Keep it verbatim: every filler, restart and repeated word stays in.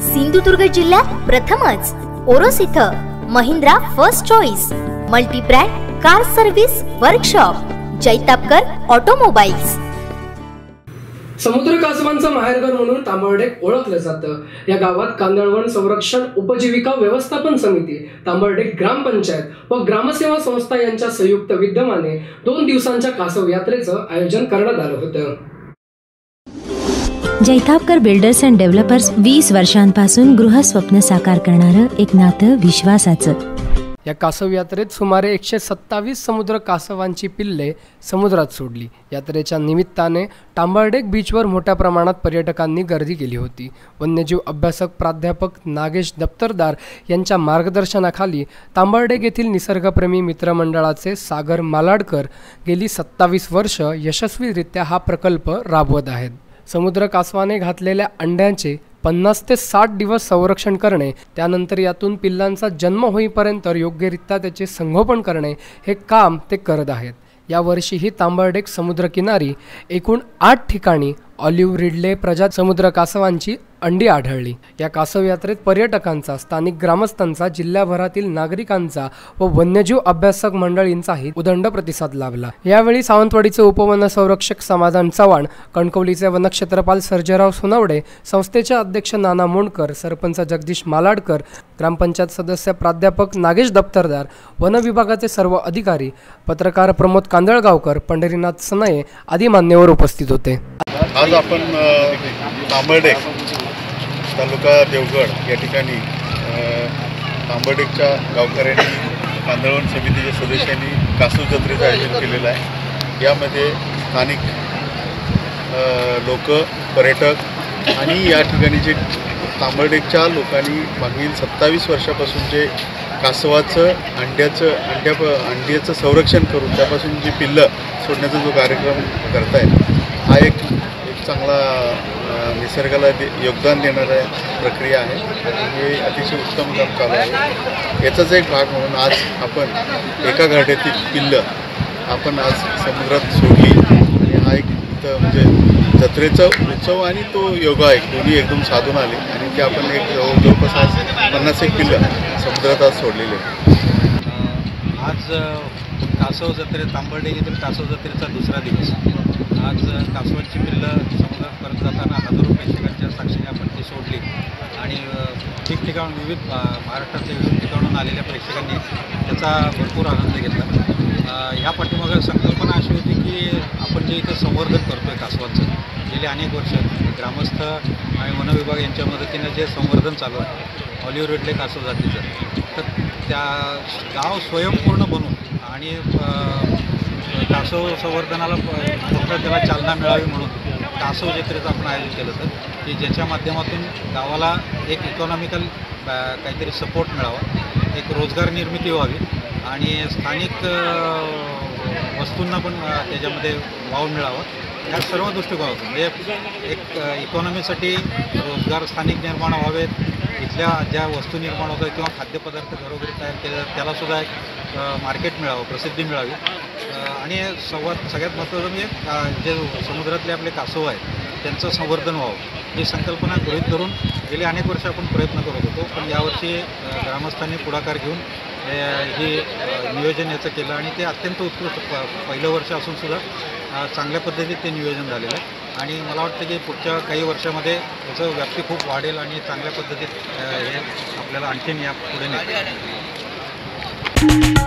सिंधुदुर्ग जिल्ह्यात प्रथमच ओरोस इथं Mahindra first choice multi brand car service workshop Jaitapkar automobiles. समुद्र कासवांचं माहेरघर म्हणून तांबर्डेक ओळखलं जातं। या गावात कांदळवन संरक्षण उपजीविका व्यवस्थापन समिती, तांबर्डेक ग्रामपंचायत व ग्रामसेवा संस्था यांच्या संयुक्त विद्यमाने दोन दिवसांच्या कासव यात्रेचं आयोजन करण्यात आलं होतं। जैतापकर बिल्डर्स अँड डेव्हलपर्स वीस वर्षांपासून गृहस्वप्न साकार करणारं एक नातं विश्वासाचं। या कासव यात्रेत सुमारे एकशे सत्तावीस समुद्र कासवांची पिल्ले समुद्रात सोडली। यात्रेच्या निमित्ताने तांबर्डेक बीचवर मोठ्या प्रमाणात पर्यटकांनी गर्दी केली होती। वन्यजीव अभ्यासक प्राध्यापक नागेश दप्तरदार यांच्या मार्गदर्शनाखाली तांबर्डेक येथील निसर्गप्रेमी मित्रमंडळाचे सागर मालाडकर गेली सत्तावीस वर्ष यशस्वीरित्या हा प्रकल्प राबवत आहेत। समुद्र कासवाने घातलेल्या अंड्यांचे पन्नास ते साठ दिवस संरक्षण करणे, त्यानंतर यातून पिल्लांचा जन्म होईपर्यंत योग्यरित्या त्याचे संगोपन करणे हे काम ते करत आहेत। यावर्षीही तांबर्डेक समुद्रकिनारी एकूण आठ ठिकाणी ऑलिव्ह रिडले प्रजात समुद्र कासवांची अंडी आढळली। या कासव यात्रेत पर्यटकांचा, स्थानिक ग्रामस्थांचा, जिल्ह्याभरातील नागरिकांचा व वन्यजीव अभ्यासक मंडळींचाही उदंड प्रतिसाद लाभला। यावेळी सावंतवाडीचे उपवन संरक्षक समाधान चव्हाण, कणकवलीचे वनक्षेत्रपाल सर्जेराव सोनवडे, संस्थेचे अध्यक्ष नाना मोंडकर, सरपंच जगदीश मालाडकर, ग्रामपंचायत सदस्य प्राध्यापक नागेश दप्तरदार, वन विभागाचे सर्व अधिकारी, पत्रकार प्रमोद कांदळगावकर, पंढरीनाथ सनाये आदी मान्यवर उपस्थित होते। आज आपण तांबर्डेक तालुका देवगड या ठिकाणी तांबर्डेकच्या गावकऱ्यांनी, कांदळवन समितीच्या सदस्यांनी कासव जत्रेचं आयोजन केलेलं आहे। यामध्ये स्थानिक लोक, पर्यटक आणि या ठिकाणी जे तांबर्डेकच्या लोकांनी मागील सत्तावीस वर्षापासून जे कासवाचं अंड्याचं अंड्या अंड्याचं संरक्षण करून त्यापासून जी पिल्लं सोडण्याचा जो कार्यक्रम करतायत, हा एक एक चांगला निसर्गाला योगदान देणारा प्रक्रिया आहे आणि हे अतिशय उत्तम काम चालू आहे। याचाच एक भाग म्हणून आज आपण एका घाट्यातील पिल्लं आपण आज समुद्रात सोडली आणि हा एक इथं म्हणजे जत्रेचा उत्सव आणि तो योगा एक दोन्ही एकदम साधून आले आणि ते आपण एक जवळपास आज पन्नास एक पिल्लं समुद्रात आज सोडलेले आहेत। आज कासव जत्रे तांबर्डेक येथील कासव जत्रेचा दुसरा दिवस। आज कासवाची पिल्लं समुद्रात परत जाताना हजारो प्रेक्षकांच्या साक्षीने आपण ती सोडली आणि ठिकठिकाण विविध महाराष्ट्रातल्या विविध ठिकाणून आलेल्या प्रेक्षकांनी त्याचा भरपूर आनंद घेतला। ह्या पाठीमागे संकल्पना अशी होती की आपण जे इथं संवर्धन करतो आहे कासवाचं, गेले अनेक वर्ष ग्रामस्थ आणि वन विभाग यांच्या मदतीने जे संवर्धन चालू आहे ऑलिव्ह रिडले कासव जातीचं, तर त्या गाव स्वयंपूर्ण बनून आणि कासव संवर्धनाला फक्त त्याला चालना मिळावी म्हणून कासव जत्रेचं आपण आयोजन केलं होतं की ज्याच्या माध्यमातून गावाला एक इकॉनॉमिकल काहीतरी सपोर्ट मिळावा, एक रोजगार निर्मिती व्हावी आणि स्थानिक वस्तूंना पण त्याच्यामध्ये वाव मिळावा, या सर्व दृष्टिकोनातून म्हणजे एक इकॉनॉमीसाठी रोजगार स्थानिक निर्माण व्हावेत, इथल्या ज्या वस्तू निर्माण होतात किंवा खाद्यपदार्थ घरोघरी तयार केले त्यालासुद्धा एक मार्केट मिळावं, प्रसिद्धी मिळावी आणि सर्वात सगळ्यात महत्त्वाचं म्हणजे जे समुद्रातले आपले कासव आहेत त्यांचं संवर्धन व्हावं ही संकल्पना गृहीत धरून गेले अनेक वर्ष आपण प्रयत्न करत होतो। पण यावर्षी ग्रामस्थांनी पुढाकार घेऊन हे नियोजन याचं केलं आणि ते अत्यंत उत्कृष्ट पहिलं वर्ष असूनसुद्धा चांगल्या पद्धतीत ते नियोजन झालेलं आहे आणि मला वाटतं की पुढच्या काही वर्षामध्ये याचं व्याप्ती खूप वाढेल आणि चांगल्या पद्धतीत हे आपल्याला आणखीन या पुढे नेईल।